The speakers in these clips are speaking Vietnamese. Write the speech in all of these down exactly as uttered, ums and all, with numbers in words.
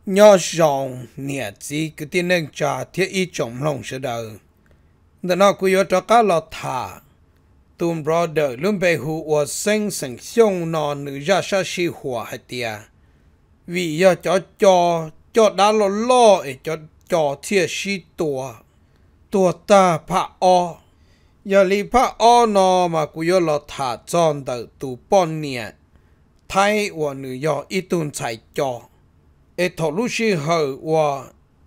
nhỏ rộng nhẹ gì cái tiền nâng trả thiết ý trọng lòng sẽ đầu đó nó cứ cho cá lọt thả tùm brother luôn bề hụ và sinh sinh xong nó nữ ra sa si hùa hạt tìa vì do cho cho cho đã lo lo ấy cho cho thiết si tua tua ta pa o giờ li pa o nó mà cứ cho lọt thả chọn đầu tụ bọn nhẹ thay và nữ do ít tuần chạy cho ê thọ lúc sĩ hờ và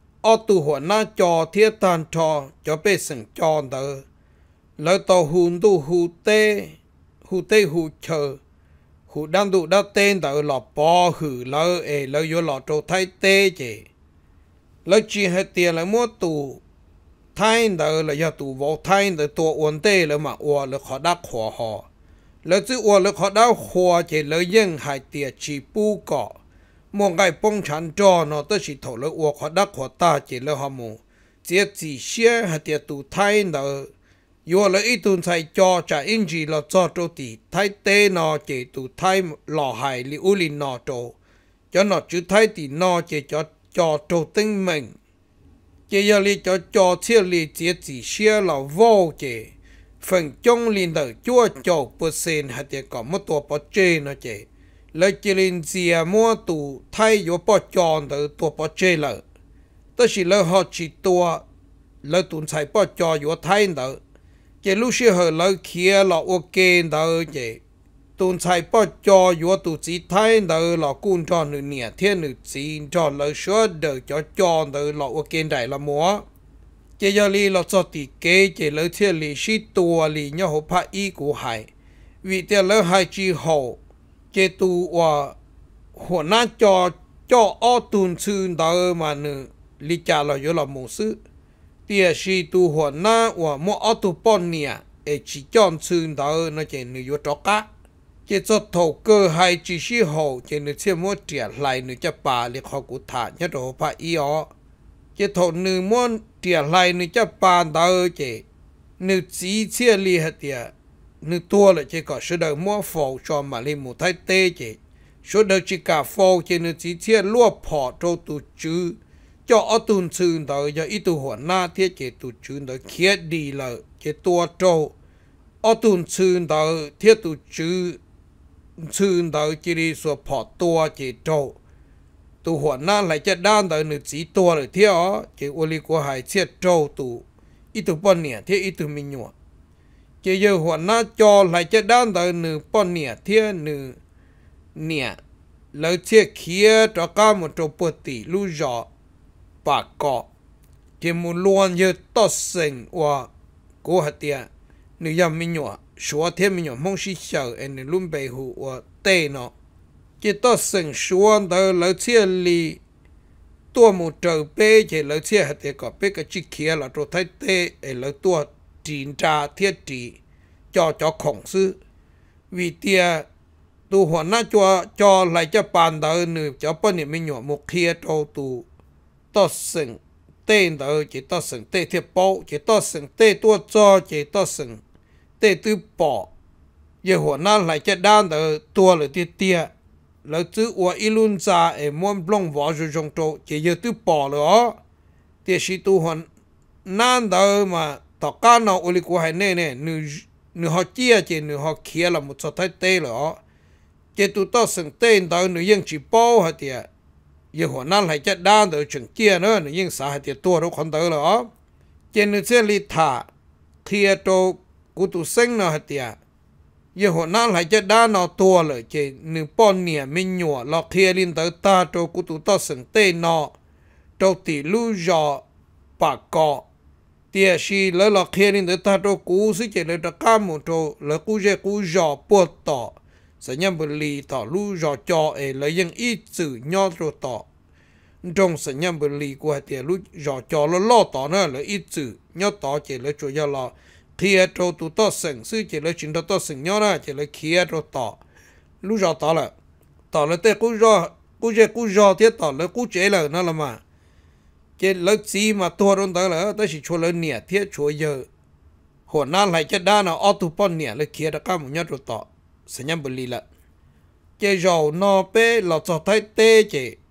ở tùหัวหน้าจอเทียตันทอจะไปสั่งจอเดอแล้วต่อหูดูหูเตหูเตหูเชอหูดันดูดันเต้นเดอหลอปอหือแล้วเอแล้วอยู่หลอโจไทยเต้เจแล้วจีให้เตียแล้วมัวตูไทยเดอแล้วยาตูวอไทยเดอตัวอ้วนเต้แล้วมาอ้วนแล้วขอดักหัวหอแล้วจื้ออ้วนแล้วขอดักหัวเจแล้วยังหายเตียจีปูเกาะมองไงป้องฉันจอเนาะตั้งสิถอดแล้วอวกขดักขวตาเจแล้วฮามูเจียจีเชียหัดเตียตูไทยเนาะยัวแล้วอีตุนใส่จอจะอินจีเราจอโจตีไทยเตเนาะเจตูไทยหล่อหายลิอุลินเนาะโจจะเนาะจื้อไทยตีเนาะเจจอจอโจตึงเมงเจียลิจอจอเชียลิเจียจีเชียเราโวเจphần trong liên đời chúa chầu bớt sen hạt tia có mộtตัวปอเจเนาะเจเลยจิลินเซียมัวตูไทยอยู่ปอจอนเตอตัวปอเจเลยแต่สิเลยหอจีตัวเลยตุนใส่ปอจออยู่ไทยเตอเจลูเชื่อเหเลยเขียหลอกโอเคเตอเจตุนใส่ปอจออยู่ตูจีไทยเตอหลอกกุนจอนหนึ่งเนี่ยเทียนหนึ่งจีจอนเลยชัวเดอจอจอนเตอหลอกโอเคได้ละมัวเจยาลีเราจอติเกเจเลยเทียลีชิตัวลีเนี่ยหัวพระอีกูหายวิเตียเลยหายจีโหเจตูว่าหัวหน้าจอจออ้อตุนชื่นเดอมาเนลิจาเราอยู่ละมูซึเตียชีตูหัวหน้าว่ามัวอ้อตุปอนเนี่ยเอชิจอนชื่นเดอนะเจนอยู่จอกะเจจดถกเกอให้จีชีโหเจนเชื่อมัวเจียไหลนึจะป่าลิขอกุฐานเนี่ยตัวพระอีอ๋อเจถกนึมัวเจียไหลนึจะป่าเดอเจนึจีเชี่ยลีฮะเตียนึตัวเลยเจก็สุดเดิมมัวฟอชอมาลิมุไทยเตเจสุดเดิมจิกาฟอเจนึจีเชี่ยลวกพอโจตุจื้อเจาะตุนชื่นเดอจะอีตัวหัวหน้าเทียเจตุจื้อเดอเคียดดีเลยเจตัวโจอตุนชื่นเดอเทียตุจื้อชื่นเดอจิริสัวพอตัวเจโจตัวหัวหน้าไหลจะด้านเดอนึจีตัวเลยเทียอ๋อเจอลิกัวหายเชี่ยโจตัวอีตัวปนเนี่ยเทียอีตัวมิญวเจอหัวหน้าจอไหลจะด้านเดอหนึ่งปนเนี่ยเทียหนึ่งเนี่ยแล้วเทียเขียตะก้ามันจะปวดตีลู่จอปากเกาะเจมุลวนเยอะต่อสิ่งว่ากูหัดเตียหนึ่งยามมิญวชัวเทียมิญวมองชิเฉาเอ็นลุ่มไปหัวเตเนาะเจต่อสิ่งชัวเดอแล้วเทียลีตัวมูเจอเป้เจแล้วเทียหัดเตียก็เป้ก็จิเขียแล้วตัวไทยเตเอแล้วตัวจีนจาเทียจีจอจอของซื้อวิเตียตัวหัวหน้าจอจอไหลจะปานเดอหนึ่งจะป้อนเนี่ยไม่หยวมุกเขียโตตูต่อสิ่งเต้เดอจะต่อสิ่งเต้เทียโป้จะต่อสิ่งเต้ตัวจอจะต่อสิ่งเต้ตื้อปอเยหัวหน้าไหลจะด้านเดอตัวหรือเตี้ยเตี้ยแล้วจื้อว่าอีลุนซาเอม้วนปล้องวอจุจงโตจะเยตื้อปอเลยอ๋อเตี้ยชิตัวหัวหน้าเดอมาต่อการเอาอุลิกัวให้เน่เน่หนึ่งหนึ่งหอเจียเจหนึ่งหอเขียละมุดสะท้ายเต้เลยอ๋อเจตุต่อสิ่งเต้นเดอหนึ่งยังจีโป้ฮะเตียยี่หัวนั่นไหลจะด้านเดอจึงเจียเนอะหนึ่งยังสาฮะเตียตัวเราคนเดอเลยอ๋อเจหนึ่งเสียลิธาเขียโตกุตุเซ็งเนอะฮะเตียยี่หัวนั่นไหลจะด้านเอาตัวเลยเจหนึ่งป้อนเนี่ยไม่หนัวเราเขียลินเดอตาโตกุตุต่อสิ่งเต้นเนาะโตตีลู่จอปากเกาะเตียชีแล้วเราเขียนเดตาโตกูสิเจเลยตะก้ามุโตแล้วกูเจกูจอปวดต่อสัญญาบลีต่อลู่จอจอเอแล้วยังอีสื่อย่อตัวต่อตรงสัญญาบลีกูให้เตียลู่จอจอแล้วล่อต่อเนอะแล้วอีสื่อย่อต่อเจเลยช่วยย่อรอเขียโตตัวต่อสิ่งซึ่งเจเลยชินต่อสิ่งย่อนะเจเลยเขียตัวต่อลู่จอต่อละต่อแล้วแต่กูจอกูเจกูจอเทียต่อแล้วกูเจเลยนั่นละมาเจลักซีมาตัวรนตาแล้วแต่สิชัวร์เนี่ยเทียชัวเยอะหัวหน้าไหลจะด้านเอาออตุปอนเนี่ยเลยเขียนตะก้ามุญญาตัวต่อสัญญาบลีละเจจาวนอเป้เราจะไทยเตเจ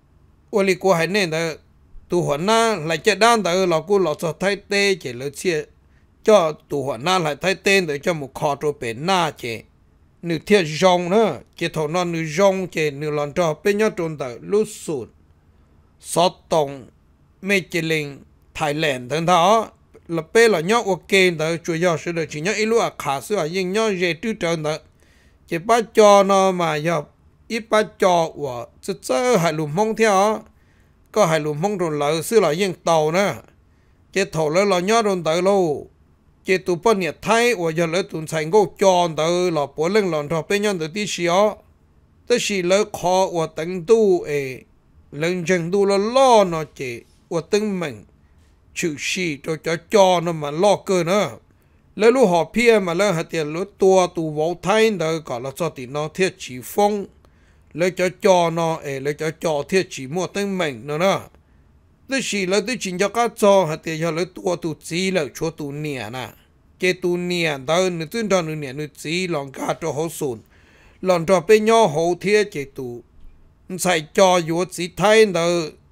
我哩过海内的杜环那来接单的老姑老早太低嘅了切，叫杜环那来太低的叫木靠住边那嘅，你贴用呢，嘅头那你用嘅你浪着边一种的路数，所动没吉林泰兰等他。là bé là nhóc ok đó chủ yếu sẽ được chỉ nhóc ít lúc à khá sữa nhưng nhóc dễ tư trơn đó chỉ bắt cho nó mà giờ ít bắt cho và chứ chứ hay lùm mông theo có hay lùm mông rồi lỡ sữa là nhưng tàu nữa chỉ thầu lỡ là nhóc rồi tới lâu chỉ tụ bao nhiêu thay và giờ lỡ tụ thành ngô tròn tới là bố lên lòn thọ bên nhau tới tí xíu tới xí lỡ khó và tính tu ấy lần chân tu là lo nó chỉ và tính mình chữ sĩ cho cho cho nó mà lo cơ nữa lấy lúc họ pia mà lấy hạt tiền lúc tua tụ vô thay đó gọi là cho thì nó thiết chỉ phong lấy cho cho nó ấy lấy cho cho thiết chỉ mua tên mình nữa nữa tức là lấy tức chính cho các cho hạt tiền cho lấy tua tụ chỉ là cho tụ nhẹ nè cái tụ nhẹ đó nữa tương đương nữa nhẹ nữa chỉ lòng cả cho họ sụn lòng cho bên nhau hậu thiết cái tụ sai cho vô chỉ thay đó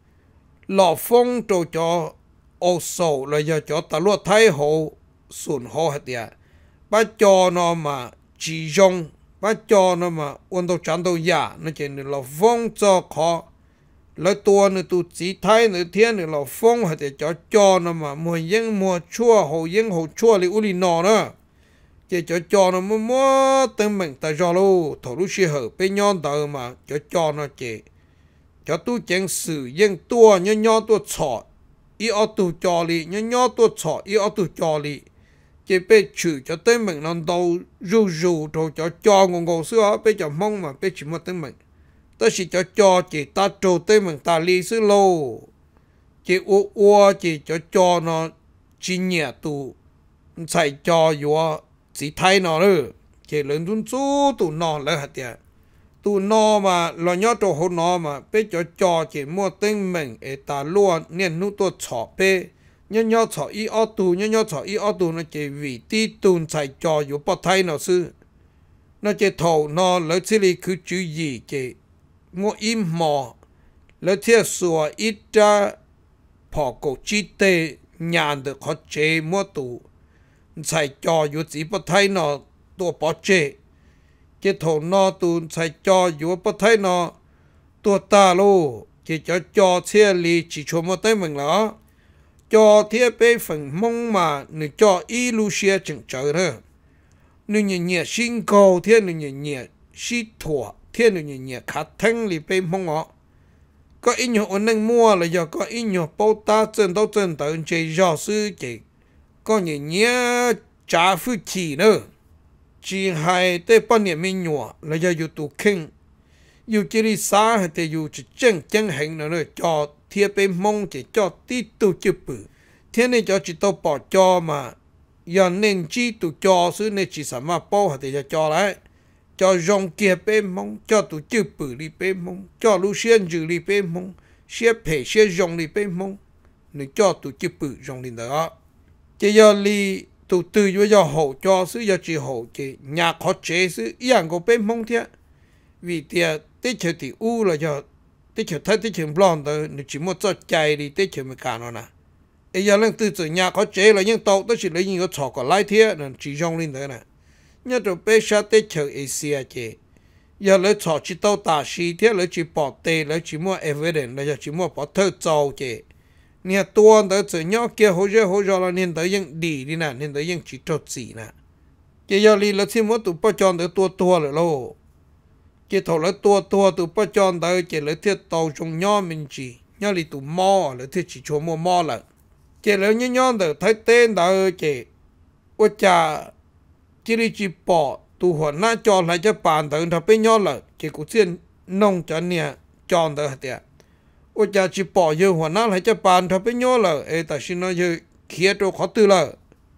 lọ phong cho cho ô sầu là giờ cho ta luộc thái hồ sườn hồ hết địa bắt cho nó mà chỉ dùng bắt cho nó mà ôn đồ chán đồ giả nó chỉ là phong cho khó lấy tua nữa tu chỉ thái nữa thiên nữa là phong hết địa cho cho nó mà mùa yên mùa chua hồ yên hồ chua li uli nọ nữa chỉ cho cho nó mua mua tên mình ta cho luôn thầu lúc xưa hở bên nhon tờ mà cho cho nó chỉ cho tu chẳng sử yên tua nhon nhon tua chọ ý ở tù trò lì nhớ nhớ tôi chọ ý ở tù trò lì chỉ biết chửi cho tên mình lần đầu rù rù rồi cho cho ngồi ngồi xưa biết cho mong mà biết chỉ một tên mình tôi chỉ cho cho chỉ ta trù tên mình ta lì xưa lâu chỉ u u chỉ cho cho nó chỉ nhẹ tù xài cho vô chỉ thay nó nữa chỉ lớn tuân chú tù nó lại hạt tiền tụ nó mà lo nhớ cho hồ nó mà biết cho cho chỉ mua tên mình để ta luôn nên nút tôi chọ bê nhớ nhớ chọ ý ở tụ nhớ nhớ chọ ý ở tụ nó chỉ vì tí tụn chạy choอยู่bắt thay nó sư nó chỉ thầu nó lấy chỉ lý cứ chú ý chỉ mua im mò lấy thiết sửa ít ra bỏ cổ chi tê nhàn được họ chế mua tụ chạy choอยู่chỉ bắt thay nó tôi bỏ chế cái thầu nó tụ chạy choอยู่bắt thay nó tôi ta lô chỉ cho cho xe lì chỉ cho một tay mình đó cho thiết bê phần mông mà người cho y lu xe chừng trời nữa người nhẹ nhẹ sinh cầu thiên người nhẹ nhẹ xí thua thiên người nhẹ nhẹ khát thanh lì bê mông họ có ít nhiều ổn định mua là do có ít nhiều bao ta chân đâu chân tới chơi rõ sư chỉ có nhẹ nhẹ trả phí chỉ nữa chỉ hai tới bao nhiêu mình nhỏ là doอยู่tụ kinhอยู่chỉ đi xa hay thìอยู่chỉ chân chân hình nữa cho thiết bê mông chỉ cho tí tụ chụp bự thế này cho chỉ tao bỏ cho mà giờ nên chỉ tụ cho xứ này chỉ sản mà bao hay thì cho cho lại cho rong kia bê mông cho tụ chụp bự đi bê mông cho lưu xuyên trừ đi bê mông xếp phê xếp rong đi bê mông nếu cho tụ chụp bự rong đi đó chỉ giờ li tụ từ với giờ hậu cho xứ giờ chỉ hậu chỉ nhà khó chế xứ yên của bê mông thế vì thế tích hợp thì u là giờ tích hợp thấy tích hợp blond đó nếu chỉ một cho chạy đi tích hợp mới cả nó nè bây giờ lần từ từ nhà có chế là những tàu đó chỉ lấy những cái trò còn lại thế nên chỉ dùng lên đấy nè nhớ rồi bây giờ tích hợp Asia chế giờ lấy trò chỉ tàu ta xí thế lấy chỉ bỏ tê lấy chỉ mua evidence lấy chỉ mua bỏ thơ trâu chế nè tuần đó chỉ nhớ kia hồi giờ hồi giờ là nên tới những đi đi nè nên tới những chỉ trâu gì nè cái giờ đi là chỉ muốn tụ bắt chọn tới tua tua rồi lo cái thầu lấy tua tua tụ bắt chọn tới chỉ lấy thiết tàu trong nhỏ mình chỉ nhớ đi tụ mò lấy thiết chỉ cho mua mò là chỉ lấy nhớ nhớ tới thấy tên đó chỉ ôi cha chỉ đi chỉ bỏ tụ hoàn na chọn lại cho bàn tới thằng bên nhỏ là chỉ cũng xin nông cho nè chọn tới hạt tiền ôi cha chỉ bỏ vô hoàn na lại cho bàn thằng bên nhỏ là ê ta xin nói vô kia cho khó tư là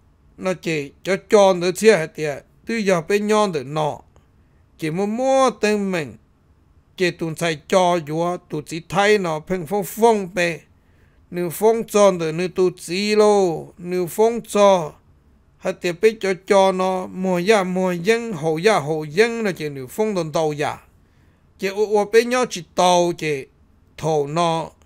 nó chỉ cho chọn tới xe hạt tiền từ giờ bên nhỏ tới nọ chỉ mua mua tên mình chỉ tụi sai cho vô tụi chỉ thay nó phèn phong phong bê nếu phong chọn được nếu tụi chỉ lô nếu phong cho hạt tiền biết cho cho nó mua ya mua dân hậu ya hậu dân là chỉ nếu phong đồn tàu ya chỉ ở bên nhau chỉ tàu chỉ thầu nó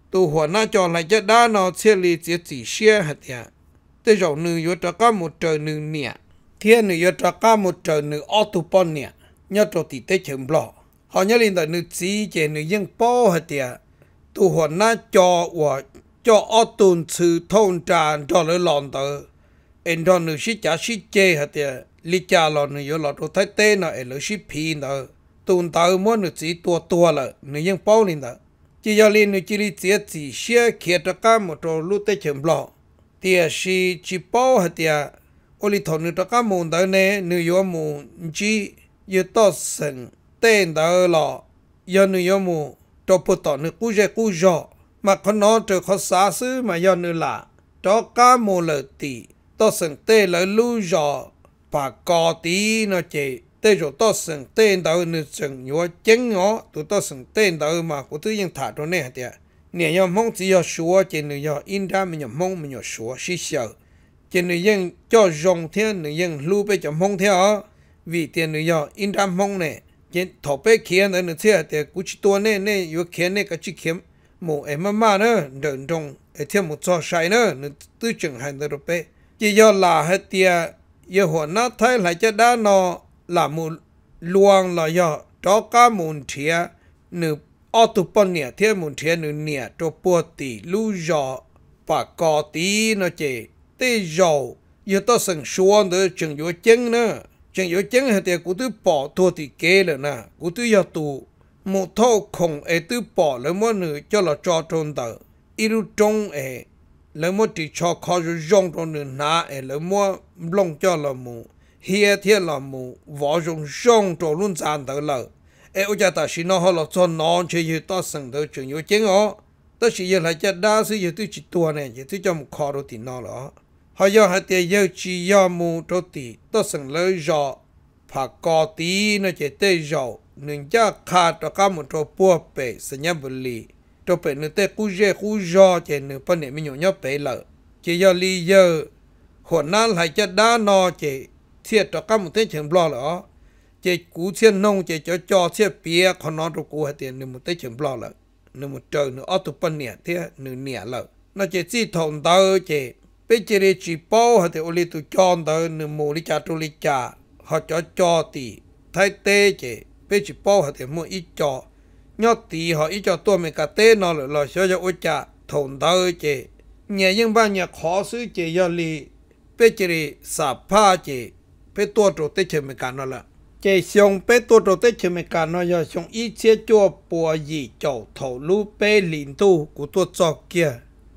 tu hoa na cho lại cho đá nó chia li chia chỉ xe hạt ya tới rồi nữ yo cho cả một trời nữ nè thiên nữ yo cho cả một trời nữ autopon nè nhớ cho tí tế chấm lọ họ nhớ lên tại nữ chỉ chế nữ dân bao hạt ya tu hoa na cho và cho auton sự thông tràn cho lỡ lòn tờ em cho nữ sĩ trả sĩ chê hạt ya lý cha lò nữ yo lọ đồ thái tế nó em lỡ sĩ phi tờ tuần tờ muốn nữ chỉ tua tua là nữ dân bao lên tờ chỉ do liên nữ chỉ li chia chỉ xe kia cho cả một trò lúc tế chấm lọ thì si chỉ bao hạt ya ô li thằng nữ cho cả môn tờ nè nữ yo môn chỉ yo to sừng tên tờ lọ yo nữ yo môn cho bút tỏ nữ cú dễ cú dọ mà con nó trở khó xa xứ mà do nữ lạ cho cả môn lợi tỷ to sừng tê lợi lưu dọ và có tí nó chỉ tê rồi to sừng tên tờ nữ sừng yo chén ngó tụi to sừng tên tờ mà của thứ dân thả cho nè hạt ya nè yo mong chỉ yo xua chỉ nữ yo in ra mình yo mong mình yo xua xí sợ chỉ nữ dân cho rong thiên nữ dân lưu bây giờ mong theo vì tiền nữ yo in ra mong nè chỉ thọ bé kia nữa nữ thế thì cú chỉ tua nè nè yo kia nè cái chỉ kiếm một em mà mà nữa đợn trong em thêm một trò sai nữa nữ tư chừng hành được bé chỉ do là hết tia yo hoa na thấy lại cho đá nó là một luồng là do cho cả một thia nữ autopon nè thia một thia nữ nè cho bùa tì lưu gió và có tí nó chỉ tê dầu yo to sừng xuân nữa chừng yo chân nữa chừng yo chân hay thì cú tư bỏ thua thì kê rồi nè cú tư yo tụ một thâu khổng ấy tư bỏ lấy mỗi nữ cho là cho trôn tờ ilu trong ấy lấy mỗi chỉ cho khó rồi rong trong nữ ná ấy lấy mỗi lông cho là mù hiệp thiết là mù võ rong rong trong luôn dàn tờ lờ ấy ở nhà ta xin nó họ là cho nó chơi yo to sừng tờ chừng yo chân ó tất chỉ yo lại cho đa số yo tư chỉ tua này yo tư cho một khó rồi thì nó là họ do hai tiền yêu chỉ do mù cho tỷ tôi sừng lấy rõ phải có tí nó chỉ tê rõ nên cha khá cho cả một chỗ bùa bể sinh nhật bự lì cho bể nó tê cú dê cú rõ chỉ nó bên này mình nhổ nhóc bể lợ chỉ do lý giờ hồn nan lại cho đá nó chỉ thiệt cho cả một thế trường blo lợ chỉ cú thiên nông chỉ cho cho thiệt bia còn nó cho cú hai tiền nên một thế trường blo lợ nên một trời nó ở tụ bên nè thế nửa nè lợ nó chỉ chỉ thòng tơ chỉ bây giờ chỉ bao hạt thì ô li tụ chọn đó nửa mù li cha tu li cha họ cho cho tỷ thay tê chứ bây giờ bao hạt thì mua ít cho nhót tỷ họ ít cho tôi mình cả tê nó là là cho cho ô cha thùng đó chứ nhà dân ban nhà khó xứ chứ do li bây giờ sạp pha chứ bây tôi trộn tê chứ mình cả nó là chứ xong bây tôi trộn tê chứ mình cả nó do xong ít chế cho bùa gì chậu thầu lú bây liền tu của tôi cho kia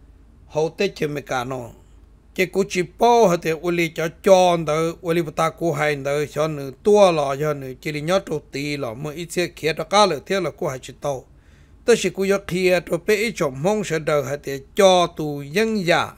hậu tê chứ mình cả nó cái cú chỉ bao hạt thì uli cho chọn đó uli bắt ta cú hành đó cho nữ tua lò cho nữ chỉ đi nhớ trâu tì lò mà ít xe kia đó cá lợn thế là cú hành chỉ tàu tất nhiên cú nhớ kia rồi bé ít chọn mong sẽ đầu hạt thì cho tù dân già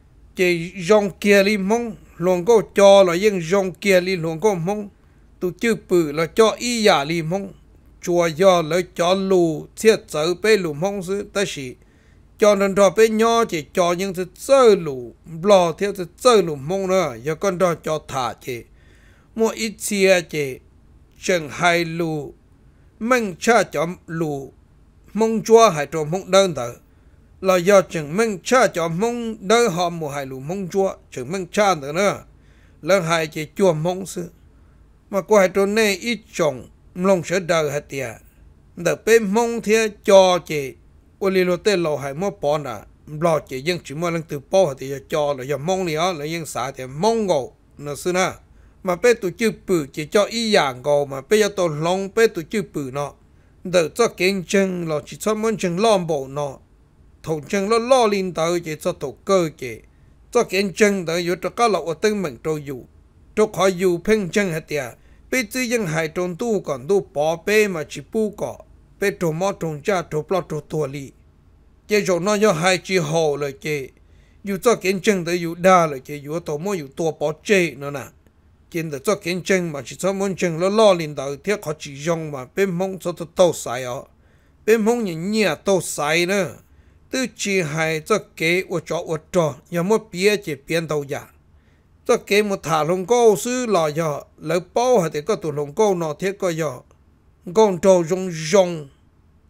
chỉ dòng kia đi mong luôn có cho là dân dòng kia đi luôn có mong tụ chữ bự là cho ý giả đi mong chùa do lấy cho lù thiết sở bé lù mong xứ tất nhiên cho nên đó bé nhỏ chỉ cho những thứ chơi lù lò theo thứ chơi lù mông nữa giờ con đó cho thả chỉ mua ít chia chỉ chừng hai lù mình cha cho lù mông chua hai trộm mông đơn thở là do chừng mình cha cho mông đơn họ mua hai lù mông chua chừng mình cha nữa nữa lần hai chỉ chua mông sư mà qua hai trộm này ít trồng lông sẽ đời hạt tiệt đợt bé mông theo cho chỉ ô li lô tê lô hay mua bò nè lò chỉ dân chỉ mua lần từ bò thì cho là giờ mong này là dân xã thì mong ngộ nó xưa nè mà bé tụi chữ bự chỉ cho ý dạng ngộ mà bé cho tụi long bé tụi chữ bự nó đỡ cho kinh chân là chỉ cho muốn chân lom bộ nó thầu chân nó lo lên tới chỉ cho tụi cơ chỉ cho kinh chân đỡอยู่cho các lọ tư mình trôiอยู่cho khỏiอยู่เพ่งchân hết tiệt bé chỉ dân hay trong tu còn tu bỏ bé mà chỉ bu cọ bé trộm mỏ trộm cha trộm lót trộm tua li chế rồi nó do hai chỉ hồ rồi chếอยู่cho kiến chân tớiอยู่đa rồi chếอยู่tổ mỏอยู่tua bỏ chế nữa nè kiến được cho kiến chân mà chỉ cho muốn chân nó lo lên đầu thiết họ chỉ dùng mà bên mông cho tôi tàu sai ó bên mông nhìn nhẹ tàu sai nữa tư chỉ hai cho kế ở chỗ ở chỗ nhà một bia chỉ biến tàu giả cho kế một thả lồng câu sư lò giờ lấy bao hay thì có tụ lồng câu nó thiết có giờ con trâu rong rong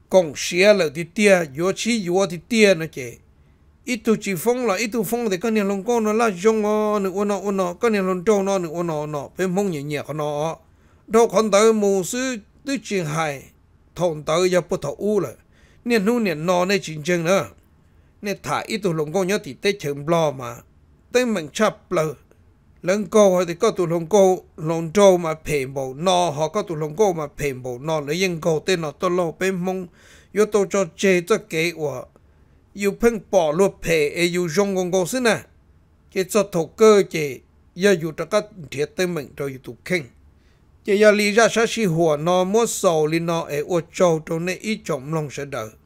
cộng xía là thì tia yếu chi yếu thì tia nó chế ít tu chỉ phong là ít tu phong thì cái này lòng con nó là giống nó nữa nó nó cái này lòng trâu nó nữa nó nó bên mông nhẹ nhẹ nó đâu còn tới mù sư tư chuyện hài thòng tới giờ bắt đầu u rồi nên nu nên nó này chính chân nữa nên thả ít tu lòng con nhớ thì tết chừng lo mà tết mình chấp là lần câu thì có tụ lòng câu lòng trâu mà phèn bộ nó họ có tụ lòng câu mà phèn bộ nó lấy yên câu tên nó tôi lo bên mông yếu tố cho chế cho kế của yêu phăng bỏ lúa phê ấy yêu dùng con câu xin à cái cho thổ cơ chế giờ yêu cho các thiệt tên mình rồi yêu tụ kinh cái giờ lý ra sẽ si hùa nó mua sầu li nó ấy ô châu trong này ít trọng lòng sẽ đỡ